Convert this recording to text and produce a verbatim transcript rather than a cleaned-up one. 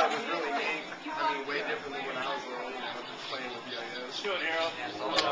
it was really neat. I mean, way different than when I was little, you know, just playing with yo-yos. Let's do it, Harold.